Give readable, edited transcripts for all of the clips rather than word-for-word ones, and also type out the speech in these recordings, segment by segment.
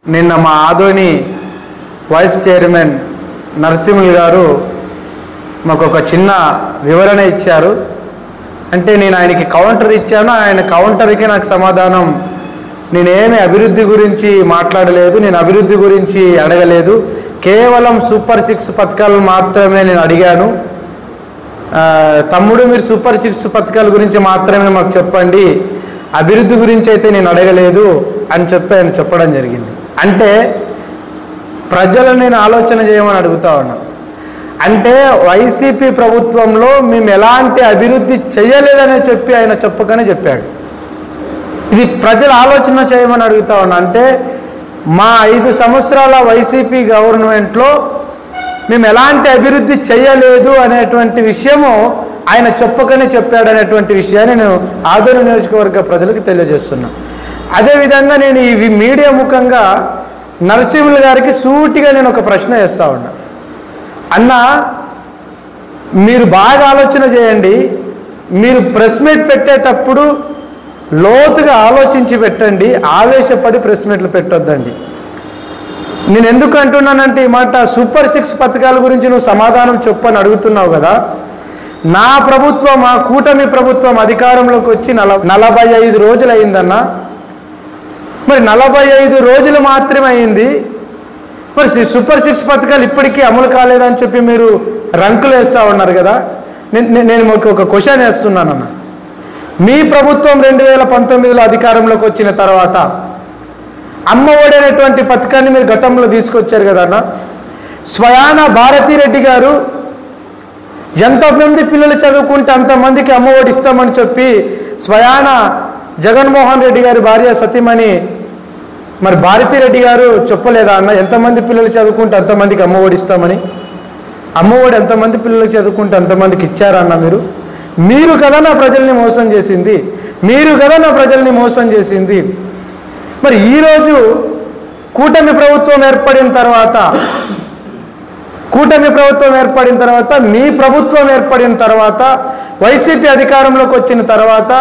నిన్న మా Adoni vice chairman Narasimhulu గారు మాకు ఒక చిన్న వివరణ ఇచ్చారు. అంటే నేను ఆయనకి కౌంటర్ ఇచ్చాను, ఆయన కౌంటర్కి నాకు సమాధానం, నేనేమి అభివృద్ధి గురించి మాట్లాడలేదు, నేను అభివృద్ధి గురించి అడగలేదు, కేవలం సూపర్ 6 పథకాలు మాత్రమే నేను అడిగాను. తమ్ముడు మీరు సూపర్ 6 పథకాల గురించి మాత్రమే మాకు చెప్పండి, అభివృద్ధి గురించి అయితే నేను అడగలేదు అని చెప్పి ఆయన చెప్పడం జరిగింది. అంటే ప్రజలు నేను ఆలోచన చేయమని అడుగుతా ఉన్నా. అంటే వైసీపీ ప్రభుత్వంలో మేము ఎలాంటి అభివృద్ధి చేయలేదని చెప్పి ఆయన చెప్పకనే చెప్పాడు. ఇది ప్రజలు ఆలోచన చేయమని అడుగుతా ఉన్నా. అంటే మా 5 సంవత్సరాల వైసీపీ గవర్నమెంట్లో మేము ఎలాంటి అభివృద్ధి చేయలేదు అనేటువంటి విషయము ఆయన చెప్పకనే చెప్పాడు అనేటువంటి విషయాన్ని నేను ఆదోని నియోజకవర్గ ప్రజలకు తెలియజేస్తున్నా. అదేవిధంగా నేను ఈ మీడియా ముఖంగా నరసింహులు గారికి సూటిగా నేను ఒక ప్రశ్న వేస్తా ఉన్నా. అన్న, మీరు బాగా ఆలోచన చేయండి, మీరు ప్రెస్ మీట్ పెట్టేటప్పుడు లోతుగా ఆలోచించి పెట్టండి, ఆవేశపడి ప్రెస్ మీట్లు పెట్టొద్దండి. నేను ఎందుకు అంటున్నానంటే ఈ మాట, సూపర్ 6 పథకాల గురించి నువ్వు సమాధానం చెప్పని అడుగుతున్నావు కదా. నా ప్రభుత్వం, మా కూటమి ప్రభుత్వం అధికారంలోకి వచ్చి 45 రోజులు అయిందన్న. మరి 45 రోజులు మాత్రమే అయింది, మరి సూపర్ 6 పథకాలు ఇప్పటికీ అమలు కాలేదని చెప్పి మీరు రంకులు వేస్తూ ఉన్నారు కదా. నేను ఒక క్వశ్చన్ వేస్తున్నానన్న. మీ ప్రభుత్వం 2019లో అధికారంలోకి వచ్చిన తర్వాత అమ్మ ఒడి అనేటువంటి పథకాన్ని మీరు గతంలో తీసుకొచ్చారు కదా అన్న. స్వయాన భారతిరెడ్డి గారు ఎంతమంది పిల్లలు చదువుకుంటే అంతమందికి అమ్మ ఒడి ఇస్తామని చెప్పి స్వయాన జగన్మోహన్ రెడ్డి గారి భార్య సతీమణి మరి భారతిరెడ్డి గారు చెప్పలేదా అన్న, ఎంతమంది పిల్లలు చదువుకుంటే అంతమందికి అమ్మ ఒడి ఇస్తామని? అమ్మ ఒడి ఎంతమంది పిల్లలు చదువుకుంటే అంతమందికి ఇచ్చారా అన్న? మీరు కదా నా ప్రజల్ని మోసం చేసింది, మీరు కదా నా ప్రజల్ని మోసం చేసింది. మరి ఈరోజు కూటమి ప్రభుత్వం ఏర్పడిన తర్వాత మీ ప్రభుత్వం ఏర్పడిన తర్వాత వైసీపీ అధికారంలోకి వచ్చిన తర్వాత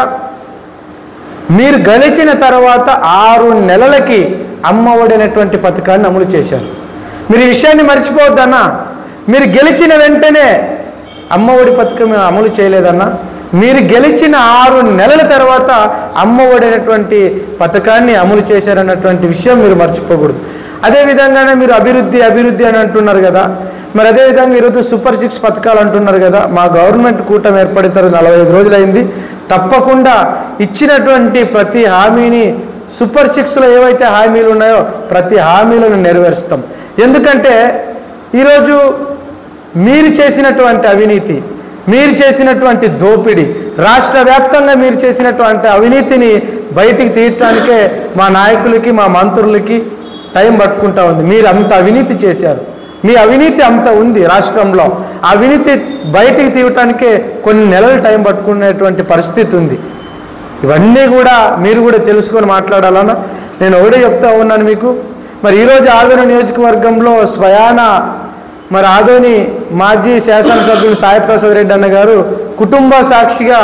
మీరు గెలిచిన తర్వాత 6 నెలలకి అమ్మ ఒడి అనేటువంటి పథకాన్ని అమలు చేశారు. మీరు ఈ విషయాన్ని మర్చిపోవద్దన్నా. మీరు గెలిచిన వెంటనే అమ్మ ఒడి పథకం అమలు చేయలేదన్నా. మీరు గెలిచిన 6 నెలల తర్వాత అమ్మ ఒడి అనేటువంటి పథకాన్ని అమలు చేశారన్నటువంటి విషయం మీరు మర్చిపోకూడదు. అదేవిధంగానే మీరు అభివృద్ధి అని అంటున్నారు కదా. మరి అదేవిధంగా ఈరోజు సూపర్ 6 పథకాలు అంటున్నారు కదా. మా గవర్నమెంట్ కూటమి ఏర్పడిన తర్వాత 45 రోజులైంది. తప్పకుండా ఇచ్చినటువంటి ప్రతి హామీని, సూపర్ 6లో ఏవైతే హామీలు ఉన్నాయో ప్రతి హామీలను నెరవేరుస్తాం. ఎందుకంటే ఈరోజు మీరు చేసినటువంటి అవినీతి, మీరు చేసినటువంటి దోపిడీ, రాష్ట్ర వ్యాప్తంగా మీరు చేసినటువంటి అవినీతిని బయటికి తీయటానికే మా నాయకులకి, మా మంత్రులకి టైం పట్టుకుంటా ఉంది. మీరు అంత అవినీతి చేశారు, మీ అవినీతి అంత ఉంది రాష్ట్రంలో. అవినీతి బయటికి తీయటానికే కొన్ని నెలలు టైం పట్టుకునేటువంటి పరిస్థితి ఉంది. ఇవన్నీ కూడా మీరు కూడా తెలుసుకొని మాట్లాడాలన్నా. నేను ఒకటే చెప్తా ఉన్నాను మీకు. మరి ఈరోజు ఆదోని నియోజకవర్గంలో స్వయాన మరి ఆదోని మాజీ శాసనసభ్యులు సాయి ప్రసాద్ రెడ్డి అన్న గారు కుటుంబ సాక్షిగా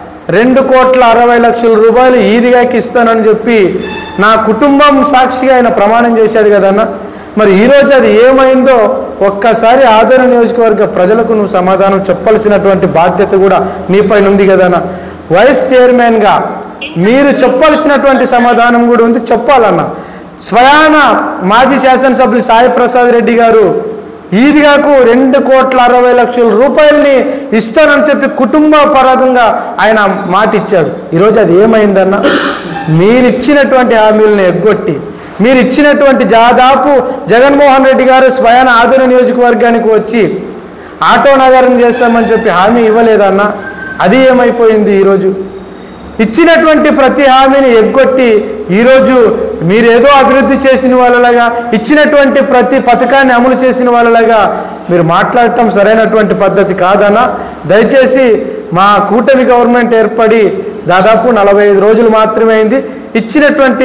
2,60,00,000 రూపాయలు ఈదిగాకి ఇస్తానని చెప్పి నా కుటుంబం సాక్షిగా ఆయన ప్రమాణం చేశాడు కదన్న. మరి ఈరోజు అది ఏమైందో ఒక్కసారి ఆదోని నియోజకవర్గ ప్రజలకు నువ్వు సమాధానం చెప్పాల్సినటువంటి బాధ్యత కూడా నీపైన ఉంది కదన్న. వైస్ చైర్మన్గా మీరు చెప్పాల్సినటువంటి సమాధానం కూడా ఉంది, చెప్పాలన్న. స్వయాన మాజీ శాసనసభ్యులు సాయి ప్రసాద్ రెడ్డి గారు ఈదిగాకు 2,60,00,000 రూపాయలని ఇస్తానని చెప్పి కుటుంబ పరంగా ఆయన మాట ఇచ్చాడు. ఈరోజు అది ఏమైందన్న? మీరు ఇచ్చినటువంటి హామీలను ఎగ్గొట్టి, మీరు ఇచ్చినటువంటి దాదాపు జగన్మోహన్ రెడ్డి గారు స్వయాన ఆదోని నియోజకవర్గానికి వచ్చి ఆటో నగరం చేస్తామని చెప్పి హామీ ఇవ్వలేదన్న. అది ఏమైపోయింది? ఈరోజు ఇచ్చినటువంటి ప్రతి హామీని ఎగ్గొట్టి ఈరోజు మీరేదో అభివృద్ధి చేసిన వాళ్ళలాగా, ఇచ్చినటువంటి ప్రతి పథకాన్ని అమలు చేసిన వాళ్ళలాగా మీరు మాట్లాడటం సరైనటువంటి పద్ధతి కాదన్నా. దయచేసి మా కూటమి గవర్నమెంట్ ఏర్పడి దాదాపు 45 రోజులు మాత్రమే అయింది. ఇచ్చినటువంటి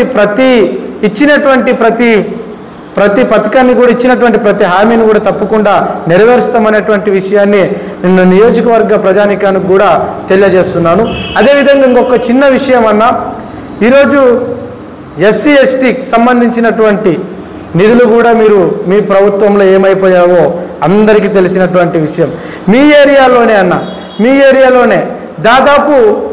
ప్రతి పథకాన్ని కూడా, ఇచ్చినటువంటి ప్రతి హామీని కూడా తప్పకుండా నెరవేరుస్తామనేటువంటి విషయాన్ని నిన్న నియోజకవర్గ ప్రజానికానికి కూడా తెలియజేస్తున్నాను. అదేవిధంగా ఇంకొక చిన్న విషయం అన్నా, ఈరోజు ఎస్సీ ఎస్టీకి సంబంధించినటువంటి నిధులు కూడా మీరు మీ ప్రభుత్వంలో ఏమైపోయావో అందరికీ తెలిసినటువంటి విషయం. మీ ఏరియాలోనే దాదాపు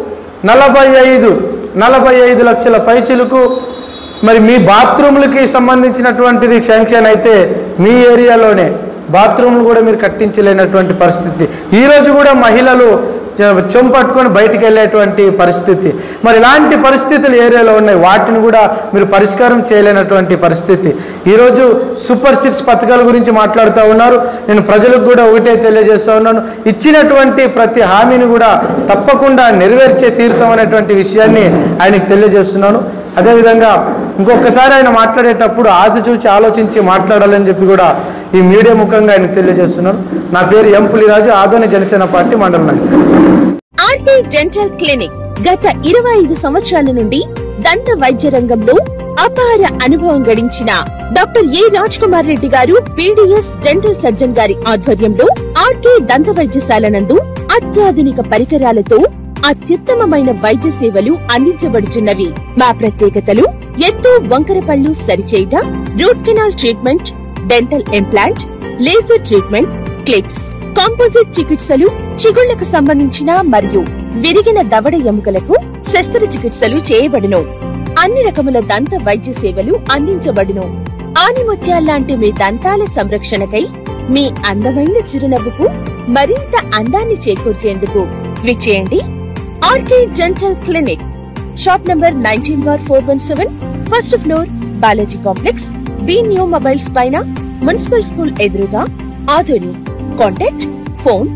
45 లక్షల పైచిలకు మరి మీ బాత్రూములకి సంబంధించినటువంటిది శాంక్షన్ అయితే మీ ఏరియాలోనే బాత్రూమ్లు కూడా మీరు కట్టించలేనటువంటి పరిస్థితి. ఈరోజు కూడా మహిళలు చెంపట్టుకొని బయటికి వెళ్ళేటువంటి పరిస్థితి. మరి ఇలాంటి పరిస్థితులు ఏరియాలో ఉన్నాయి, వాటిని కూడా మీరు పరిష్కారం చేయలేనటువంటి పరిస్థితి. ఈరోజు సూపర్ 6 పథకాల గురించి మాట్లాడుతూ ఉన్నారు. నేను ప్రజలకు కూడా ఒకటే తెలియజేస్తూ ఉన్నాను, ఇచ్చినటువంటి ప్రతి హామీని కూడా తప్పకుండా నెరవేర్చే తీరుతాం అనేటువంటి విషయాన్ని ఆయనకు తెలియజేస్తున్నాను. అదేవిధంగా ఇంకొకసారి ఆయన మాట్లాడేటప్పుడు ఆచితూచి ఆలోచించి మాట్లాడాలని చెప్పి కూడా ఈ మీడియా ముఖంగా ఆయనకు తెలియజేస్తున్నాను. నా పేరు ఎం పులిరాజు, ఆదోని జనసేన పార్టీ మండల నాయకుడు. ఆర్కే డెంటల్ క్లినిక్ గత 25 సంవత్సరాల నుండి దంత వైద్య రంగంలో అపార అనుభవం గడించిన డాక్టర్ ఏ రాజ్ కుమార్ రెడ్డి గారు పీడీఎస్ డెంటల్ సర్జన్ గారి ఆధ్వర్యంలో ఆర్కే దంత వైద్యశాల నందు అత్యాధునిక పరికరాలతో అత్యుత్తమమైన వైద్య సేవలు అందించబడుచున్నవి. మా ప్రత్యేకతలు ఎత్తు వంకర పళ్లు సరిచేయుట, root canal treatment, dental implant, laser treatment, clips, composite చికిత్సలు, చిగుళ్లకు సంబంధించిన మరియు విరిగిన దవడ ఎముకలకు శస్త్రచికిత్సలు చేయబడును. అన్ని రకముల దంత వైద్య సేవలు అందించబడును. ఆనిముత్యాల్లాంటి మీ దంతాల సంరక్షణకై మీ అందమైన చిరునవ్వుకు మరింత అందాన్ని చేకూర్చేందుకు విచ్చేయండి RK dental clinic. Shop number 19/417, first floor, Balaji complex, B new mobiles పైన, మున్సిపల్ స్కూల్ ఎదురుగా, Adoni. Contact phone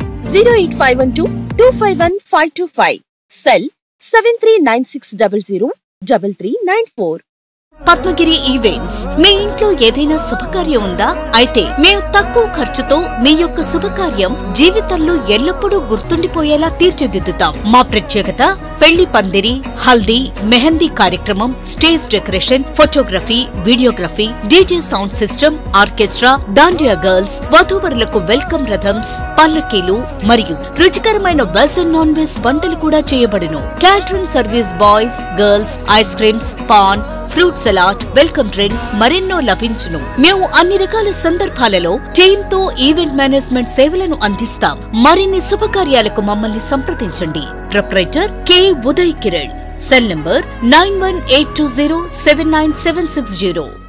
08512251525, cell 7396003394. Padmagiri events. మీ ఇంట్లో ఏదైనా శుభకార్యం ఉందా? అయితే మేము తక్కువ ఖర్చుతో మీ యొక్క శుభకార్యం జీవితంలో ఎల్లప్పుడూ గుర్తుండిపోయేలా తీర్చిదిద్దుతాం. మా ప్రత్యేకత పెళ్లి పందిరి, హల్దీ, మెహందీ కార్యక్రమం, stage decoration, photography, videography, DJ sound system, orchestra, dandiya girls, వధూవరులకు వెల్కమ్ రథమ్స్, పల్లకీలు మరియు రుచికరమైన వెజ్ అండ్ నాన్ వెజ్ వంటలు కూడా చేయబడును. Catering service, boys, girls, ice creams, paan, fruit salad, welcome drinks మరెన్నో లభించును. మేము అన్ని రకాల సందర్భాలలో టీమ్ తో ఈవెంట్ మేనేజ్మెంట్ సేవలను అందిస్తాం. మరిన్ని శుభకార్యాలకు మమ్మల్ని సంప్రదించండి. Proprietor K Uday Kiran. Cell number 9182079760.